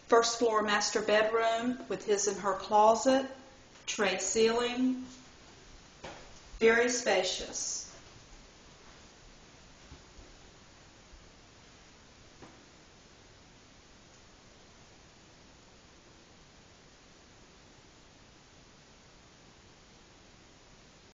First floor master bedroom with his and her closet, tray ceiling, very spacious.